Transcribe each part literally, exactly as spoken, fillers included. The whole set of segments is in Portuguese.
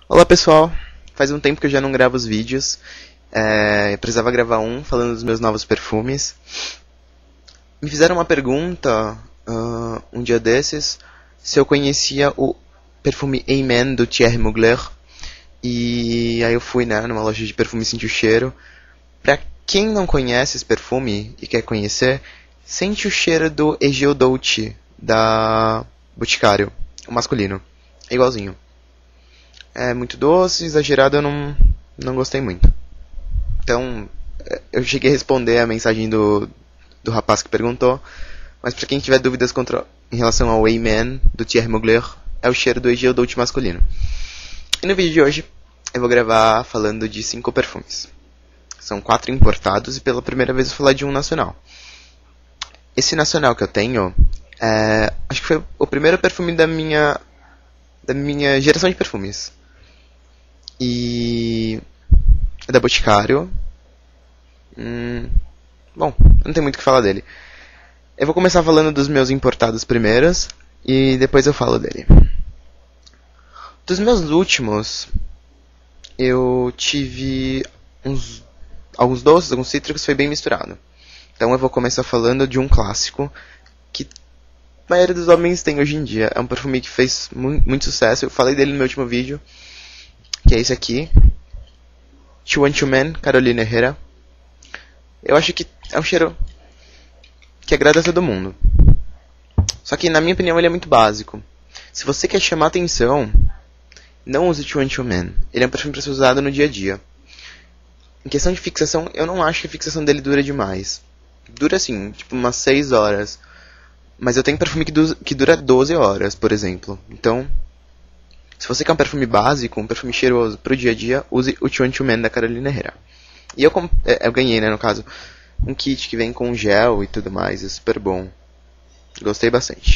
Olá pessoal, faz um tempo que eu já não gravo os vídeos, é, eu precisava gravar um falando dos meus novos perfumes. Me fizeram uma pergunta uh, um dia desses se eu conhecia o perfume Amen do Thierry Mugler, e aí eu fui né, numa loja de perfume e senti o cheiro. Pra quem não conhece esse perfume e quer conhecer, sente o cheiro do Egeo Dolce da Boticário, o masculino, é igualzinho. É muito doce, exagerado, eu não, não gostei muito. Então, eu cheguei a responder a mensagem do, do rapaz que perguntou, mas pra quem tiver dúvidas contra, em relação ao Amen, do Thierry Mugler, é o cheiro do Egeo Dolce masculino. E no vídeo de hoje, eu vou gravar falando de cinco perfumes. São quatro importados e pela primeira vez eu vou falar de um nacional. Esse nacional que eu tenho, é, acho que foi o primeiro perfume da minha, da minha geração de perfumes. E é da Boticário. Hum, bom, não tem muito o que falar dele. Eu vou começar falando dos meus importados primeiros e depois eu falo dele. Dos meus últimos, eu tive uns, alguns doces, alguns cítricos, foi bem misturado. Então eu vou começar falando de um clássico que a maioria dos homens tem hoje em dia. É um perfume que fez mu muito sucesso, eu falei dele no meu último vídeo, que é esse aqui, Two and Two Men, Carolina Herrera. Eu acho que é um cheiro que agrada a todo mundo. Só que, na minha opinião, ele é muito básico. Se você quer chamar atenção, não use Two and Two Men. Ele é um perfume para ser usado no dia a dia. Em questão de fixação, eu não acho que a fixação dele dura demais. Dura assim, tipo umas seis horas. Mas eu tenho perfume que, du que dura doze horas, por exemplo. Então, se você quer um perfume básico, um perfume cheiroso pro dia a dia, use o Two and Two Men da Carolina Herrera. E eu, eu ganhei, né, no caso, um kit que vem com gel e tudo mais, é super bom. Gostei bastante.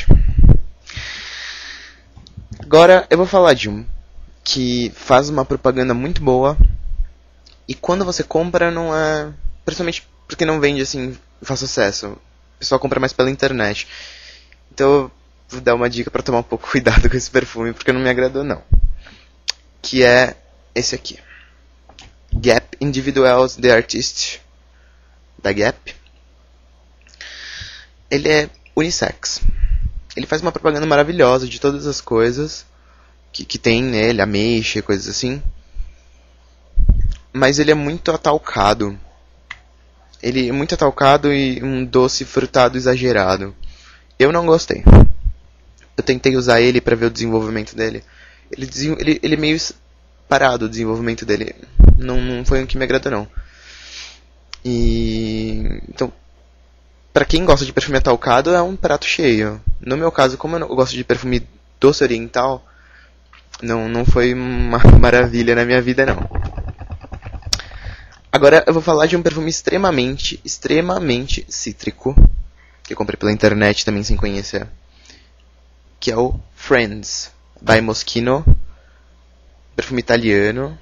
Agora eu vou falar de um que faz uma propaganda muito boa. E quando você compra não é... Principalmente porque não vende assim, faz sucesso. O pessoal compra mais pela internet. Então eu vou dar uma dica pra tomar um pouco cuidado com esse perfume, porque não me agradou não. Que é esse aqui. Gap Individuals The Artist, da Gap. Ele é unissex. Ele faz uma propaganda maravilhosa de todas as coisas que, que tem nele, ameixa e coisas assim. Mas ele é muito atalcado. Ele é muito atalcado e um doce frutado exagerado. Eu não gostei. Eu tentei usar ele pra ver o desenvolvimento dele. Ele, ele, ele é meio parado, o desenvolvimento dele. Não, não foi um que me agradou, não. E... Então, pra quem gosta de perfume atalcado, é um prato cheio. No meu caso, como eu, não, eu gosto de perfume doce oriental, não, não foi uma maravilha na minha vida, não. Agora eu vou falar de um perfume extremamente, extremamente cítrico, que eu comprei pela internet também sem conhecer, que é o Friends, by Moschino, perfume italiano.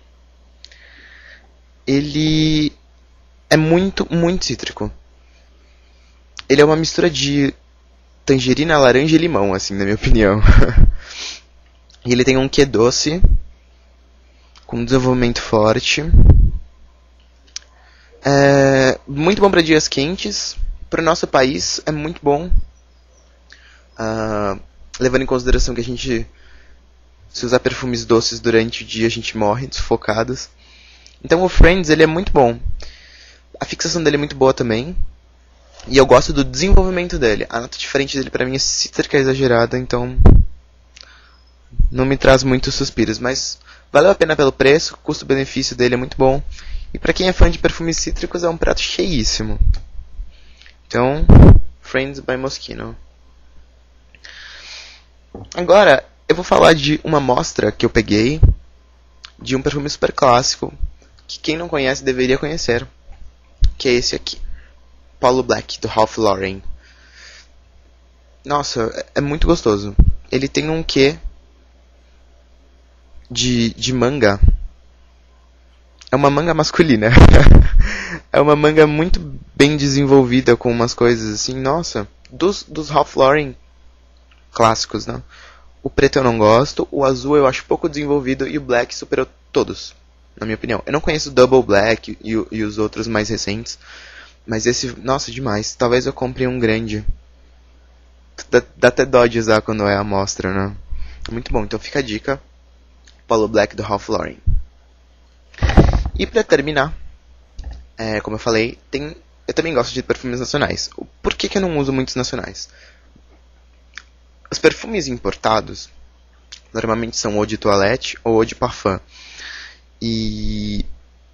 Ele é muito, muito cítrico. Ele é uma mistura de tangerina, laranja e limão, assim, na minha opinião. E ele tem um quê doce, com um desenvolvimento forte. É muito bom para dias quentes. Para o nosso país é muito bom. Uh, levando em consideração que a gente, se usar perfumes doces durante o dia, a gente morre sufocados. Então o Friends ele é muito bom. A fixação dele é muito boa também. E eu gosto do desenvolvimento dele. A nota diferente dele pra mim é cítrica exagerada, então não me traz muitos suspiros. Mas valeu a pena pelo preço, o custo-benefício dele é muito bom. E pra quem é fã de perfumes cítricos é um prato cheíssimo. Então, Friends by Moschino. Agora, eu vou falar de uma amostra que eu peguei de um perfume super clássico, que quem não conhece deveria conhecer, que é esse aqui, Paulo Black, do Ralph Lauren. Nossa, é muito gostoso. Ele tem um quê de, de manga. É uma manga masculina. É uma manga muito bem desenvolvida, com umas coisas assim, nossa. Dos, dos Ralph Lauren clássicos, né? O preto eu não gosto, o azul eu acho pouco desenvolvido e o black superou todos, na minha opinião. Eu não conheço o Double Black e, e os outros mais recentes, mas esse, nossa, demais. Talvez eu compre um grande. Dá, dá até dó de usar quando é a amostra, né? Muito bom, então fica a dica. Polo Black do Ralph Lauren. E pra terminar, é, como eu falei, tem, eu também gosto de perfumes nacionais. Por que, que eu não uso muitos nacionais? Os perfumes importados normalmente são ou de toilette ou de parfum. E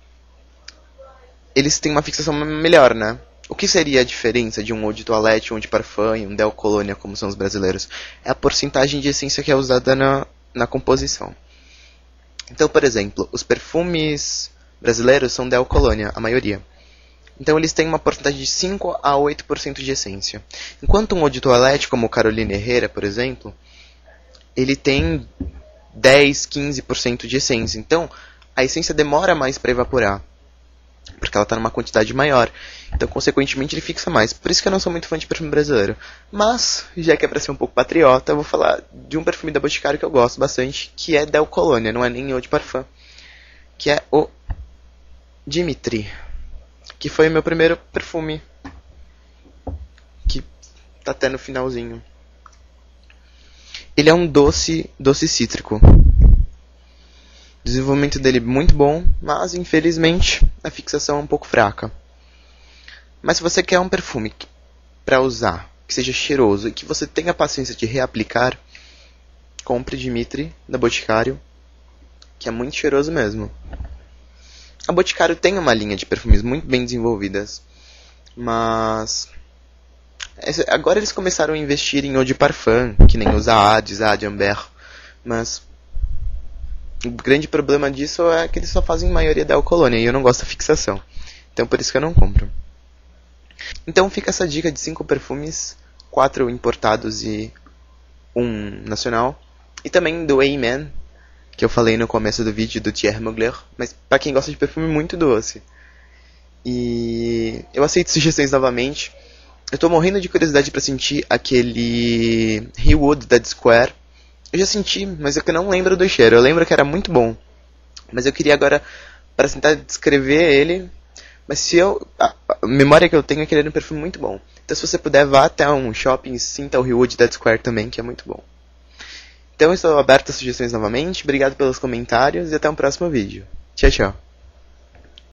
eles têm uma fixação melhor, né? O que seria a diferença de um eau de toilette, um eau de parfum e um Del Colônia, como são os brasileiros? É a porcentagem de essência que é usada na, na composição. Então, por exemplo, os perfumes brasileiros são Del Colônia, a maioria. Então eles têm uma porcentagem de cinco a oito por cento de essência. Enquanto um eau de toilette, como o Carolina Herrera, por exemplo, ele tem dez, quinze por cento de essência. Então, a essência demora mais para evaporar, porque ela está numa quantidade maior. Então, consequentemente, ele fixa mais. Por isso que eu não sou muito fã de perfume brasileiro. Mas, já que é para ser um pouco patriota, eu vou falar de um perfume da Boticário que eu gosto bastante, que é Del Colônia, não é nem eau de parfum, que é o Dimitri, que foi o meu primeiro perfume, que tá até no finalzinho. Ele é um doce, doce cítrico. O desenvolvimento dele é muito bom, mas infelizmente a fixação é um pouco fraca. Mas se você quer um perfume para usar, que seja cheiroso e que você tenha paciência de reaplicar, compre Dimitri da Boticário, que é muito cheiroso mesmo. A Boticário tem uma linha de perfumes muito bem desenvolvidas, mas agora eles começaram a investir em eau de parfum, que nem os Ades, Ade Amber, mas o grande problema disso é que eles só fazem maioria Del Colônia e eu não gosto da fixação. Então por isso que eu não compro. Então fica essa dica de cinco perfumes, quatro importados e um nacional. E também do Amen, que eu falei no começo do vídeo, do Thierry Mugler, mas pra quem gosta de perfume muito doce. E eu aceito sugestões novamente. Eu tô morrendo de curiosidade pra sentir aquele Hewood da Square. Eu já senti, mas é que eu não lembro do cheiro. Eu lembro que era muito bom, mas eu queria agora, para tentar descrever ele. Mas se eu, a, a memória que eu tenho é que ele era um perfume muito bom. Então se você puder, vá até um shopping e sinta o Hewood da Square também, que é muito bom. Então eu estou aberto a sugestões novamente. Obrigado pelos comentários e até um próximo vídeo. Tchau, tchau.